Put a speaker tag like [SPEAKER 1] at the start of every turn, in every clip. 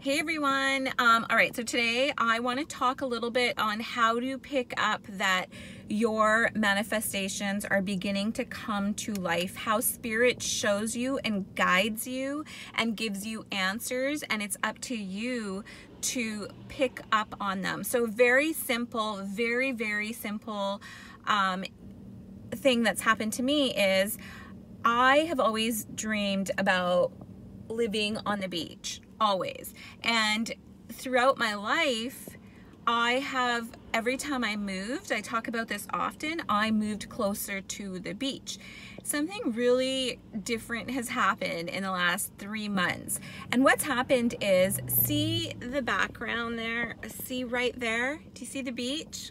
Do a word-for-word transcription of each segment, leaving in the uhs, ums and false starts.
[SPEAKER 1] Hey everyone. Um, all right, so today I want to talk a little bit on how to pick up that your manifestations are beginning to come to life, how spirit shows you and guides you and gives you answers, and it's up to you to pick up on them. So very simple, very, very simple um, thing that's happened to me is I have always dreamed about living on the beach. Always. And throughout my life, I have, every time I moved, I talk about this often, I moved closer to the beach. Something really different has happened in the last three months. And what's happened is, see the background there? See right there? Do you see the beach?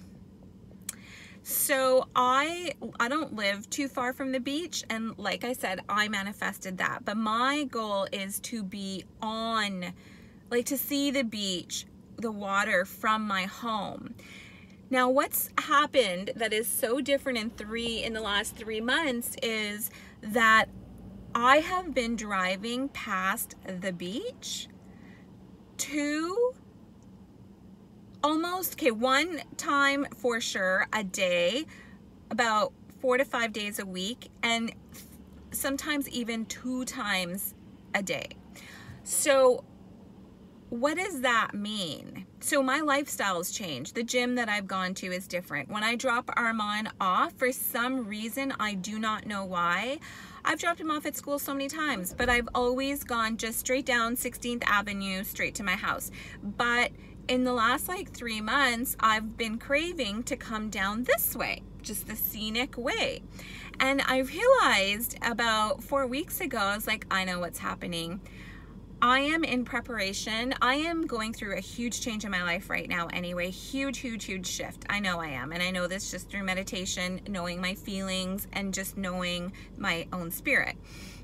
[SPEAKER 1] So I I don't live too far from the beach, and like I said, I manifested that. But my goal is to be on, like to see the beach, the water from my home. Now what's happened that is so different in three in the last three months is that I have been driving past the beach to almost, okay, one time for sure a day, about four to five days a week, and sometimes even two times a day. So what does that mean? So my lifestyle's changed. The gym that I've gone to is different. When I drop Armand off, for some reason, I do not know why, I've dropped him off at school so many times, but I've always gone just straight down sixteenth Avenue, straight to my house. But in the last like three months, I've been craving to come down this way, just the scenic way. And I realized about four weeks ago, I was like, I know what's happening. I am in preparation. I am going through a huge change in my life right now anyway. Huge, huge, huge shift. I know I am. And I know this just through meditation, knowing my feelings, and just knowing my own spirit.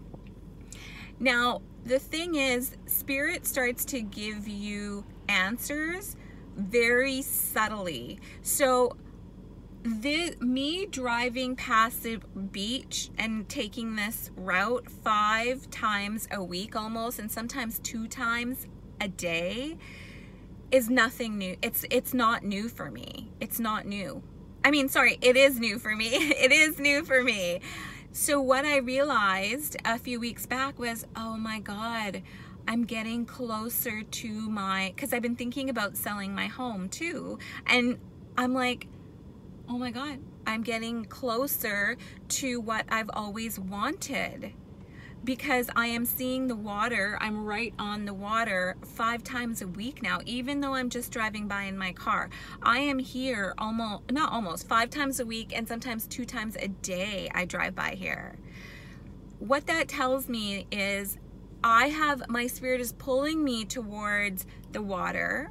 [SPEAKER 1] Now, the thing is, spirit starts to give you answers very subtly. So the, me driving past the beach and taking this route five times a week almost, and sometimes two times a day, is nothing new. It's it's not new for me. It's not new. I mean, sorry, it is new for me. It is new for me. So what I realized a few weeks back was, oh my God, I'm getting closer to my, because I've been thinking about selling my home too. And I'm like, oh my God, I'm getting closer to what I've always wanted, because I am seeing the water. I'm right on the water five times a week now, even though I'm just driving by in my car. I am here almost, not almost, five times a week, and sometimes two times a day I drive by here. What that tells me is I have, my spirit is pulling me towards the water.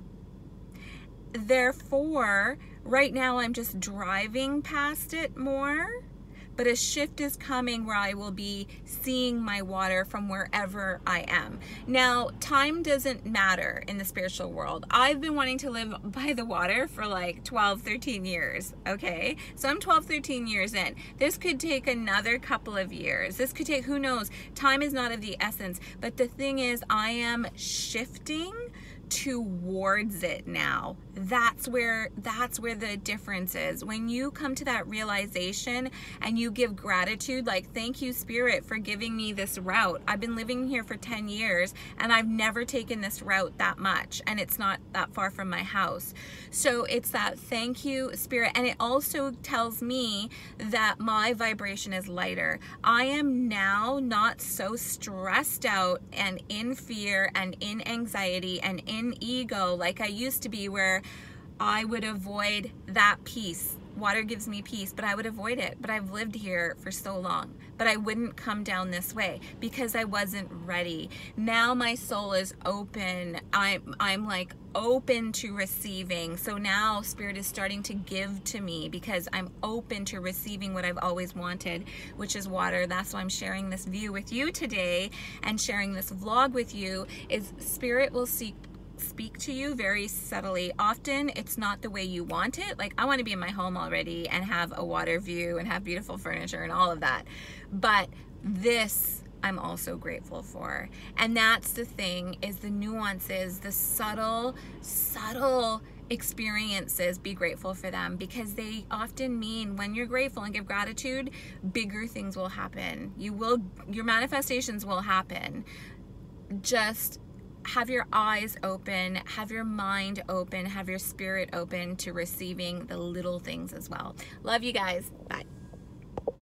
[SPEAKER 1] Therefore, right now I'm just driving past it more, but a shift is coming where I will be seeing my water from wherever I am. Now, time doesn't matter in the spiritual world. I've been wanting to live by the water for like twelve, thirteen years, okay? So I'm twelve, thirteen years in. This could take another couple of years. This could take, who knows? Time is not of the essence. But the thing is, I am shifting towards it now. That's where that's where the difference is. When you come to that realization and you give gratitude, like, thank you, Spirit, for giving me this route. I've been living here for ten years and I've never taken this route that much, and it's not that far from my house. So it's that thank you, Spirit. And it also tells me that my vibration is lighter. I am now not so stressed out and in fear and in anxiety and in ego like I used to be, where I would avoid that peace. Water gives me peace, but I would avoid it. But I've lived here for so long, but I wouldn't come down this way because I wasn't ready. Now my soul is open. I'm, I'm like open to receiving. So now Spirit is starting to give to me because I'm open to receiving what I've always wanted, which is water. That's why I'm sharing this view with you today and sharing this vlog with you, is Spirit will seek speak to you very subtly. Often it's not the way you want it. Like, I want to be in my home already and have a water view and have beautiful furniture and all of that. But this I'm also grateful for. And that's the thing, is the nuances, the subtle, subtle experiences, be grateful for them, because they often mean, when you're grateful and give gratitude, bigger things will happen. You will, your manifestations will happen. Just have your eyes open, have your mind open, have your spirit open to receiving the little things as well. Love you guys. Bye.